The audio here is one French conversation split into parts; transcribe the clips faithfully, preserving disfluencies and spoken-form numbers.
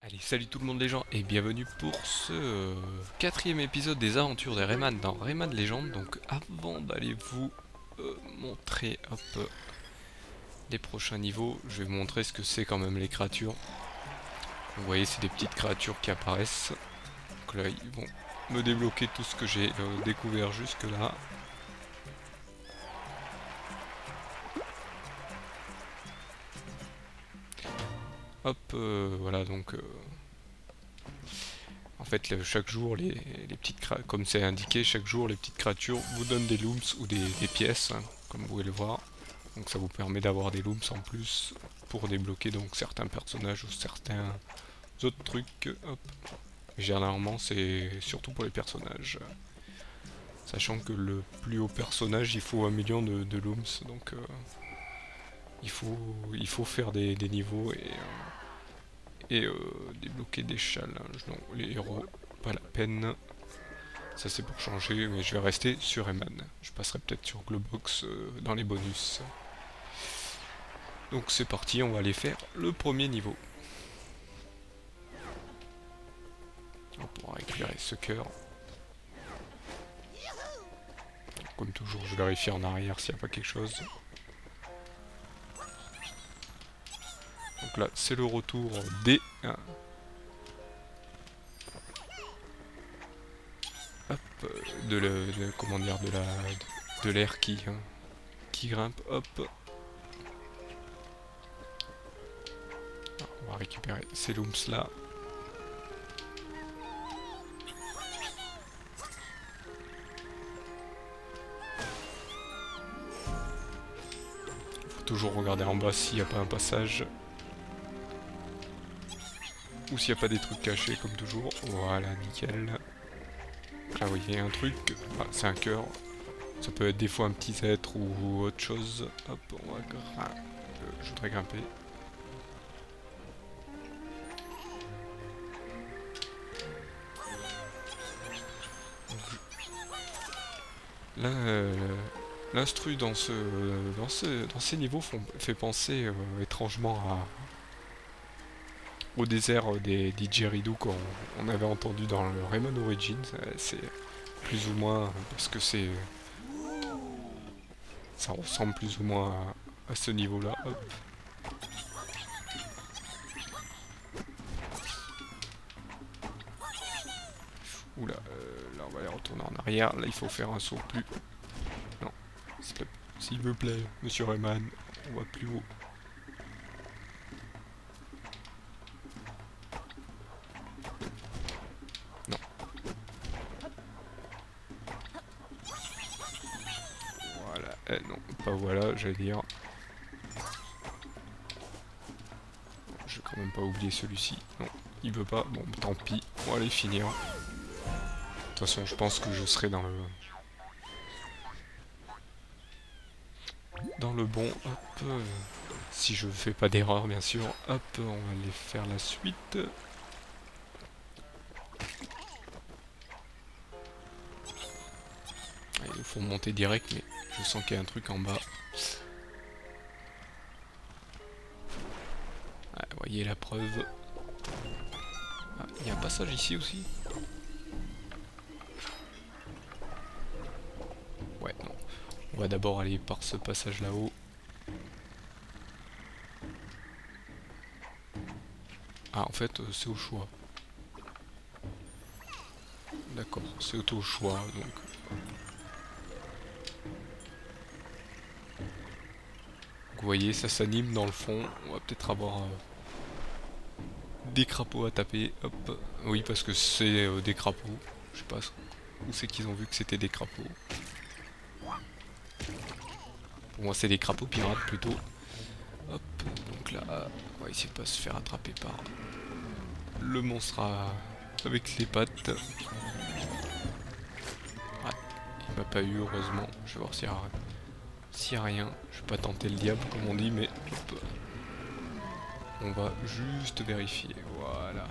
Allez, salut tout le monde les gens et bienvenue pour ce euh, quatrième épisode des aventures des Rayman dans Rayman Legends. Donc avant d'aller vous euh, montrer hop, euh, les prochains niveaux, je vais vous montrer ce que c'est quand même les créatures. Vous voyez, c'est des petites créatures qui apparaissent. Donc là, ils vont me débloquer tout ce que j'ai euh, découvert jusque là. Hop, euh, voilà donc... Euh, En fait, le, chaque jour, les, les petites comme c'est indiqué, chaque jour, les petites créatures vous donnent des looms ou des, des pièces, hein, comme vous pouvez le voir. Donc ça vous permet d'avoir des looms en plus pour débloquer donc certains personnages ou certains autres trucs. Hop. Généralement, c'est surtout pour les personnages. Sachant que le plus haut personnage, il faut un million de, de looms, donc euh, il, faut, il faut faire des, des niveaux et... Euh, et euh, débloquer des challenges. Non, les héros, pas la peine. Ça c'est pour changer, mais je vais rester sur Rayman. Je passerai peut-être sur Globox euh, dans les bonus. Donc c'est parti, on va aller faire le premier niveau. On pourra récupérer ce cœur. Comme toujours, je vérifie en arrière s'il n'y a pas quelque chose. Donc là, c'est le retour des... Hein, hop, de, le, de comment dire, de la, de l'air qui, hein, qui grimpe, hop. On va récupérer ces looms là. Faut toujours regarder en bas s'il n'y a pas un passage. Ou s'il n'y a pas des trucs cachés comme toujours. Voilà, nickel. Là vous voyez un truc, ah, c'est un cœur. Ça peut être des fois un petit être ou autre chose. Hop, on va grimper. Euh, je voudrais grimper. Là, euh, l'instru dans ce, dans ce, dans ces niveaux font, fait penser euh, étrangement à au désert des didgeridoo qu'on on avait entendu dans le Rayman Origins. C'est plus ou moins parce que c'est ça ressemble plus ou moins à, à ce niveau-là. Oula, euh, là on va aller retourner en arrière. Là il faut faire un saut plus. Non, s'il vous plaît, monsieur Rayman, on va plus haut. Non. Voilà, eh, non, pas voilà, j'allais dire. Je vais quand même pas oublier celui-ci. Non, il veut pas. Bon, tant pis, on va aller finir. De toute façon, je pense que je serai dans le... Dans le bon, hop, euh, si je fais pas d'erreur bien sûr, hop, on va aller faire la suite. Il faut monter direct, mais je sens qu'il y a un truc en bas. Ah, voyez la preuve. Ah, il y a un passage ici aussi. Ouais, non. On va d'abord aller par ce passage là-haut. Ah, en fait, euh, c'est au choix. D'accord, c'est au choix, donc... Vous voyez, ça s'anime dans le fond. On va peut-être avoir euh, des crapauds à taper. Hop. Oui, parce que c'est euh, des crapauds. Je sais pas où c'est qu'ils ont vu que c'était des crapauds. Pour moi, c'est des crapauds pirates plutôt. Hop. Donc là, on va essayer de pas se faire attraper par le monstre à... avec les pattes. Ouais, il m'a pas eu, heureusement. Je vais voir s'il y a... S'il y a rien, je vais pas tenter le diable comme on dit, mais hop. On va juste vérifier, voilà.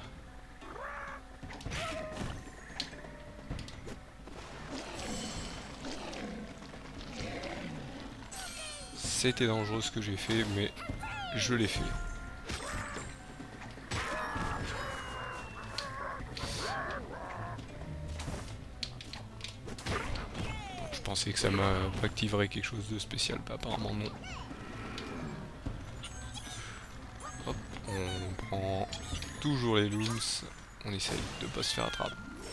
C'était dangereux ce que j'ai fait, mais je l'ai fait. pensais que ça m'activerait quelque chose de spécial, bah apparemment non. Hop, on prend toujours les looms, on essaye de pas se faire attraper.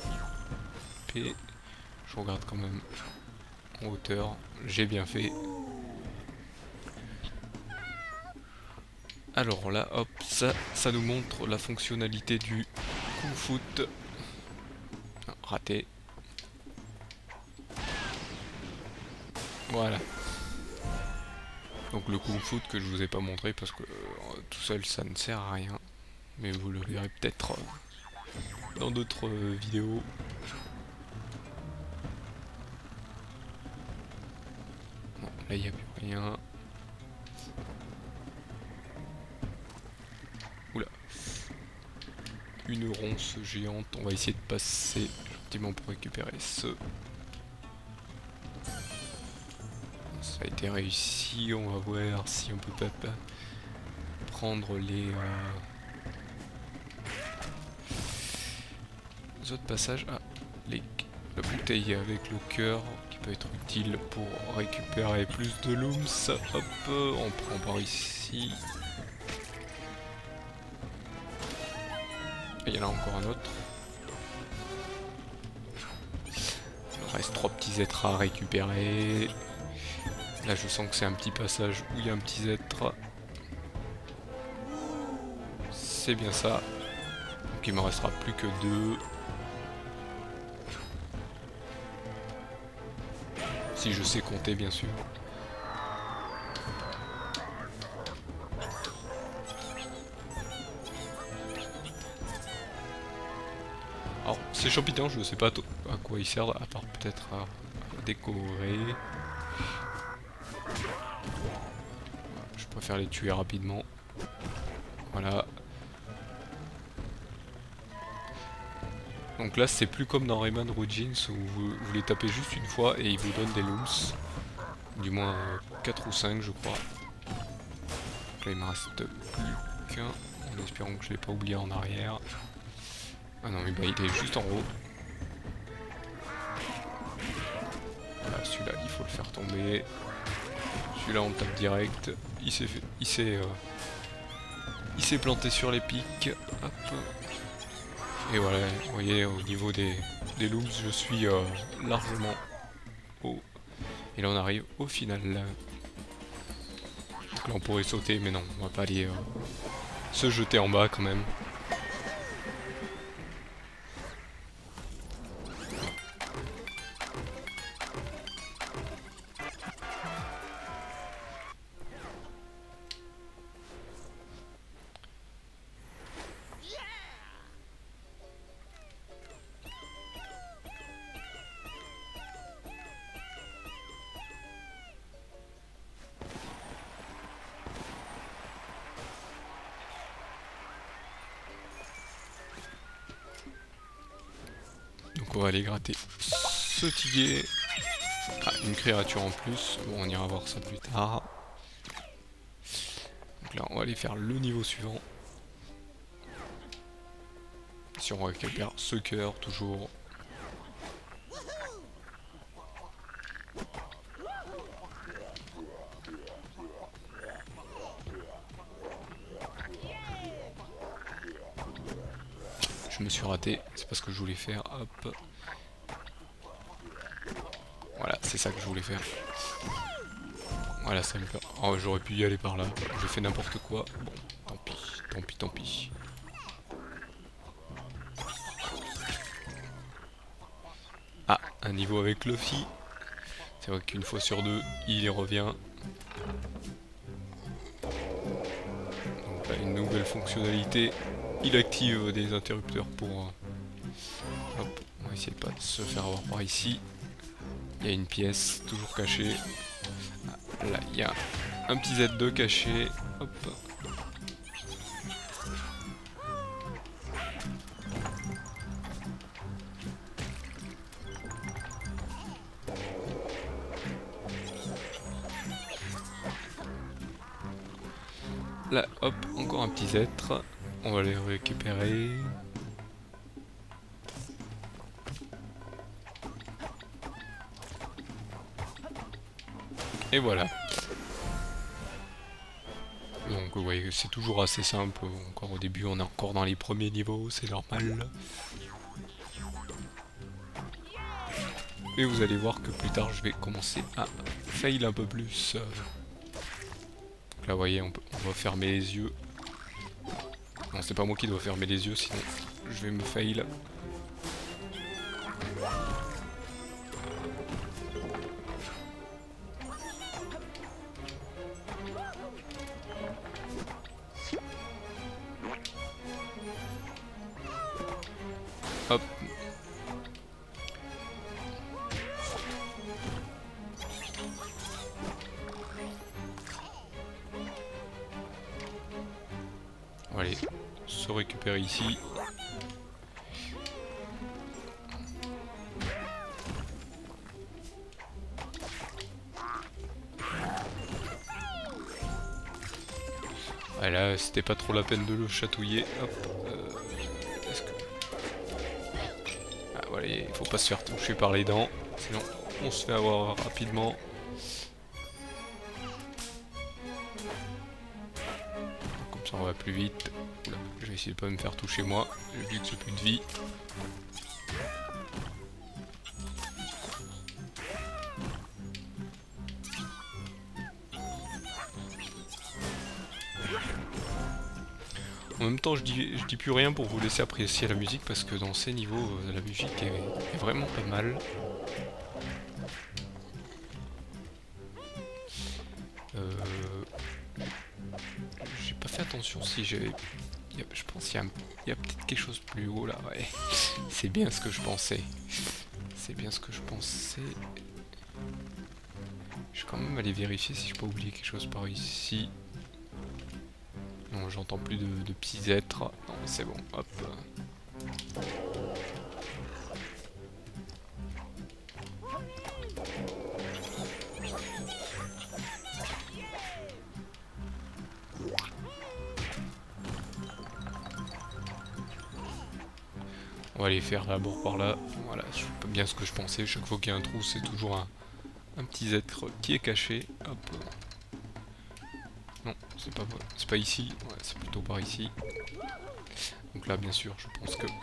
Je regarde quand même en hauteur, j'ai bien fait. Alors là, hop, ça, ça nous montre la fonctionnalité du Kung Foot. Ah, raté. Voilà. Donc le Kung Foot que je vous ai pas montré parce que euh, tout seul ça ne sert à rien. Mais vous le verrez peut-être euh, dans d'autres euh, vidéos. Bon, là il n'y a plus rien. Oula. Une ronce géante. On va essayer de passer gentiment pour récupérer ce. Ça a été réussi. On va voir si on peut pas prendre les, euh, les autres passages. Ah, les, la bouteille avec le cœur qui peut être utile pour récupérer plus de looms. Hop, on prend par ici. Et il y en a encore un autre. Il reste trois petits êtres à récupérer. Là je sens que c'est un petit passage où il y a un petit être. C'est bien ça. Donc il me restera plus que deux. Si je sais compter bien sûr. Alors ces champignons je ne sais pas à quoi ils servent à part peut-être à décorer. Je préfère les tuer rapidement. Voilà. Donc là c'est plus comme dans Rayman Origins où vous, vous les tapez juste une fois et ils vous donnent des looms. Du moins euh, quatre ou cinq je crois. Donc là il me reste plus qu'un. En espérant que je l'ai pas oublié en arrière. Ah non mais bah il est juste en haut. Voilà celui-là il faut le faire tomber. Celui-là on tape direct. Il s'est fait. Il s'est. Euh, il s'est planté sur les pics. Hop. Et voilà, vous voyez au niveau des, des looms je suis euh, largement haut. Et là on arrive au final. Donc là on pourrait sauter mais non, on va pas aller euh, se jeter en bas quand même. Donc on va aller gratter ce tiguet. Ah, une créature en plus. Bon, on ira voir ça plus tard. Donc là, on va aller faire le niveau suivant. Si on récupère ce cœur, toujours. Je me suis raté, c'est pas ce que je voulais faire, hop. Voilà, c'est ça que je voulais faire. Voilà, ça me perd. Oh, j'aurais pu y aller par là, j'ai fait n'importe quoi. Bon, tant pis, tant pis, tant pis. Ah, un niveau avec Luffy. C'est vrai qu'une fois sur deux, il y revient. Donc là, une nouvelle fonctionnalité. Il active des interrupteurs pour... Euh, hop, on va essayer de pas se faire avoir par ici. Il y a une pièce toujours cachée. Ah, là, il y a un petit Z deux caché. Hop. Là, hop, encore un petit être. On va les récupérer. Et voilà. Donc ouais, c'est toujours assez simple. Encore au début, on est encore dans les premiers niveaux, c'est normal. Et vous allez voir que plus tard, je vais commencer à fail un peu plus. Donc là, vous voyez, on, peut, on va fermer les yeux. Non, c'est pas moi qui dois fermer les yeux, sinon je vais me fail. Hop. On va aller se récupérer ici. Voilà, c'était pas trop la peine de le chatouiller. Hop. Euh, est-ce que... Ah voilà, il faut pas se faire toucher par les dents, sinon on se fait avoir rapidement. Comme ça on va plus vite. Oula, je vais essayer de pas me faire toucher moi, j'ai vu que j'ai plus de vie. En même temps, je dis, je dis plus rien pour vous laisser apprécier la musique parce que dans ces niveaux, la musique est, est vraiment pas mal. Euh, j'ai pas fait attention si j'ai... Je pense qu'il y a, il y a peut-être quelque chose plus haut là, ouais. C'est bien ce que je pensais. C'est bien ce que je pensais. Je vais quand même aller vérifier si je peux oublier quelque chose par ici. Non, j'entends plus de, de petits êtres. Non, c'est bon, hop. On va aller faire d'abord par là. Voilà, c'est pas bien ce que je pensais. Chaque fois qu'il y a un trou, c'est toujours un, un petit être qui est caché. Hop. Non, c'est pas, c'est pas ici. Ouais, c'est plutôt par ici. Donc là, bien sûr, je pense que...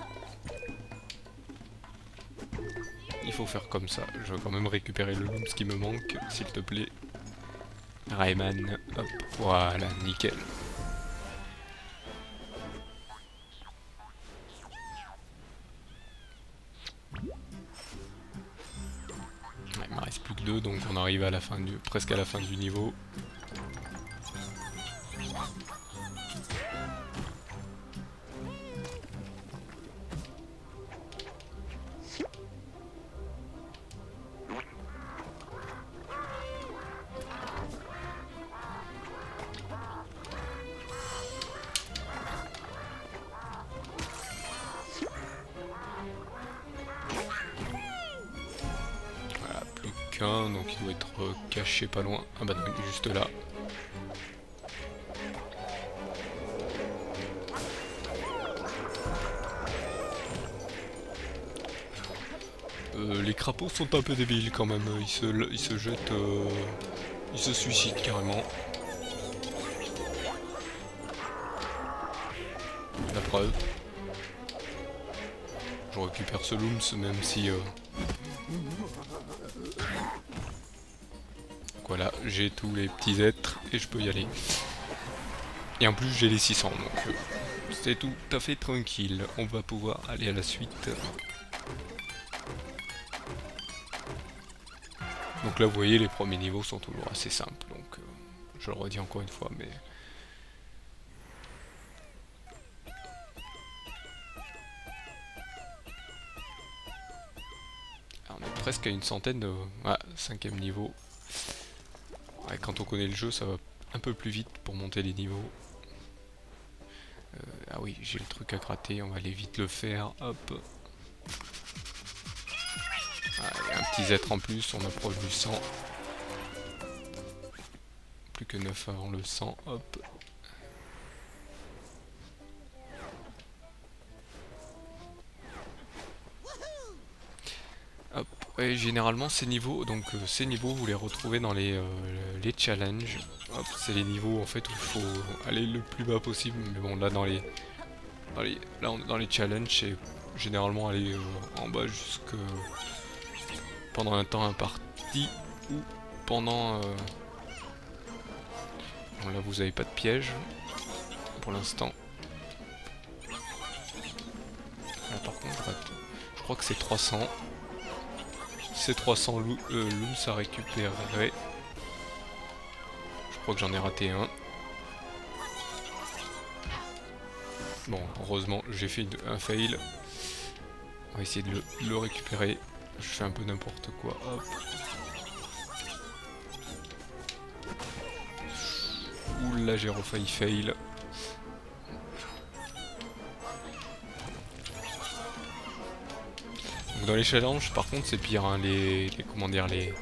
il faut faire comme ça. Je vais quand même récupérer le loom, ce qui me manque, s'il te plaît. Rayman, hop, voilà, nickel. Ouais, il me reste plus que deux, donc on arrive à la fin du, presque à la fin du niveau. Donc il doit être caché pas loin. Ah bah non, il est juste là. Euh, les crapauds sont un peu débiles quand même. Ils se, ils se jettent... Euh, ils se suicident carrément. La preuve. Je récupère ce looms même si... Euh, voilà, j'ai tous les petits êtres et je peux y aller. Et en plus j'ai les six cents, donc euh, c'est tout à fait tranquille. On va pouvoir aller à la suite. Donc là vous voyez, les premiers niveaux sont toujours assez simples, donc euh, je le redis encore une fois, mais... Alors, on est presque à une centaine de... Ah, cinquième niveau. Ouais, quand on connaît le jeu, ça va un peu plus vite pour monter les niveaux. Euh, ah oui, j'ai le truc à gratter, on va aller vite le faire, hop. Ah, il y a un petit être en plus, on approche du cent. Plus que neuf avant le cent, hop. Hop, Et généralement ces niveaux, donc euh, ces niveaux vous les retrouvez dans les, euh, les challenges. Hop, c'est les niveaux en fait où il faut aller le plus bas possible. Mais bon là dans les, dans les, là, on- dans les challenges c'est généralement aller euh, en bas jusque pendant un temps imparti ou pendant... Euh... Bon là vous avez pas de piège pour l'instant. Là par contre je crois que c'est trois cents. C'est trois cents looms euh, à récupérer. Je crois que j'en ai raté un. Bon, heureusement, j'ai fait une, un fail. On va essayer de le, le récupérer. Je fais un peu n'importe quoi. Hop. Ouh là, j'ai refailli fail. Donc dans les challenges, par contre, c'est pire. Hein, les, les comment dire les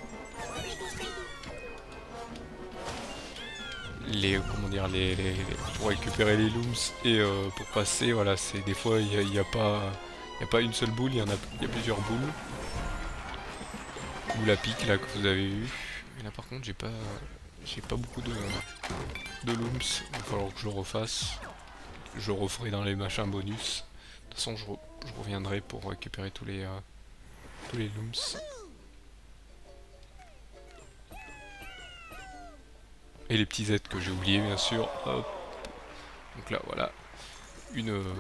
les comment dire les, les, les pour récupérer les looms et euh, pour passer. Voilà, c'est des fois il n'y a, a pas il y a pas une seule boule, il y en a il y a plusieurs boules. Ou la pique là que vous avez eu. Et là par contre j'ai pas j'ai pas beaucoup de, de looms. Il va falloir que je le refasse. Je le referai dans les machins bonus. De toute façon je, re, je reviendrai pour récupérer tous les euh, tous les looms. Et les petits Z que j'ai oublié bien sûr. Hop. Donc là voilà. Une euh,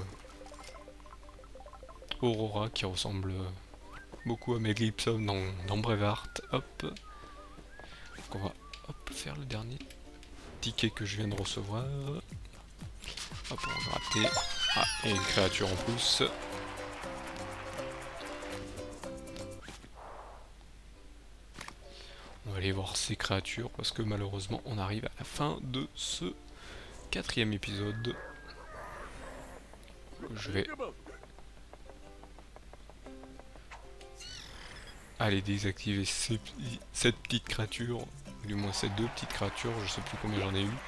Aurora qui ressemble euh, beaucoup à Meglipsum dans, dans Braveheart. Hop. Donc on va hop, faire le dernier ticket que je viens de recevoir. Hop, on va rater. Ah, et une créature en plus. On va aller voir ces créatures parce que malheureusement on arrive à la fin de ce quatrième épisode. Je vais aller désactiver ces, cette petite créature, du moins ces deux petites créatures, je sais plus combien j'en ai eu.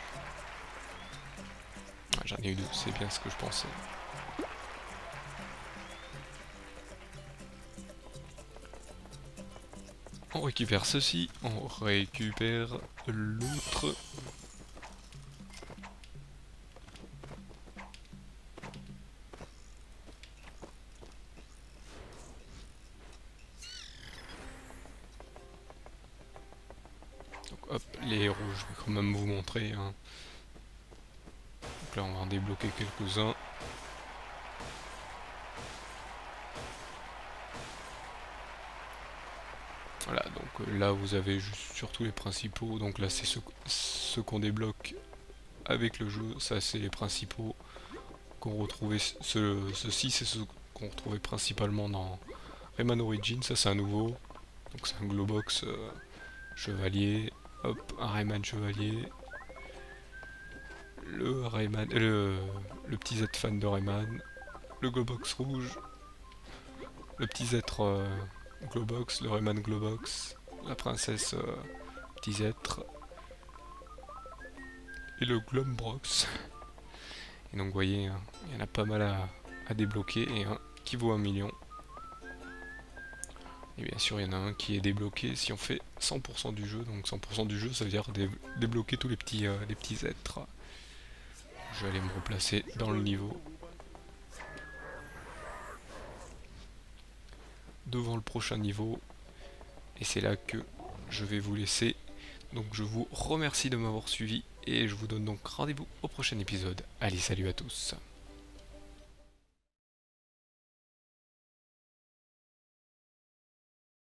Ah, j'en ai eu deux, c'est bien ce que je pensais. On récupère ceci, on récupère l'autre. Donc hop, les héros, je vais quand même vous montrer. Hein. Donc là on va en débloquer quelques-uns. Voilà, donc euh, là vous avez juste surtout les principaux, donc là c'est ceux, ceux qu'on débloque avec le jeu, ça c'est les principaux qu'on retrouvait, ce, ceux-ci c'est ceux qu'on retrouvait principalement dans Rayman Origins, ça c'est un nouveau, donc c'est un Globox euh, chevalier, hop, un Rayman chevalier, le Rayman, euh, le, le petit Z fan de Rayman, le Globox rouge, le petit Z euh, Globox, le Rayman Globox, la princesse euh, petit être et le Glombrox. Et donc vous voyez, hein, il y en a pas mal à, à débloquer et un qui vaut un million. Et bien sûr il y en a un qui est débloqué si on fait cent pour cent du jeu, donc cent pour cent du jeu ça veut dire dé débloquer tous les petits, euh, les petits êtres. Je vais aller me replacer dans le niveau. Devant le prochain niveau. Et c'est là que je vais vous laisser. Donc je vous remercie de m'avoir suivi et je vous donne donc rendez-vous au prochain épisode. Allez, salut à tous.